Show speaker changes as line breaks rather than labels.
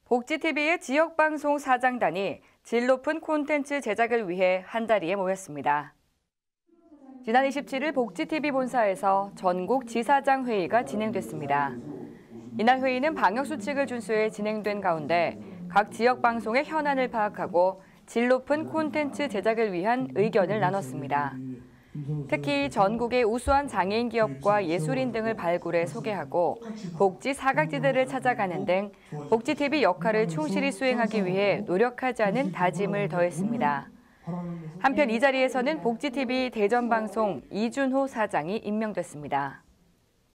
복지TV의 지역방송 사장단이 질 높은 콘텐츠 제작을 위해 한자리에 모였습니다. 지난 27일 복지TV 본사에서 전국 지사장 회의가 진행됐습니다. 이날 회의는 방역수칙을 준수해 진행된 가운데 각 지역방송의 현안을 파악하고 질 높은 콘텐츠 제작을 위한 의견을 나눴습니다. 특히 전국의 우수한 장애인 기업과 예술인 등을 발굴해 소개하고 복지 사각지대를 찾아가는 등 복지TV 역할을 충실히 수행하기 위해 노력하자는 다짐을 더했습니다. 한편 이 자리에서는 복지TV 대전방송 이준호 사장이 임명됐습니다.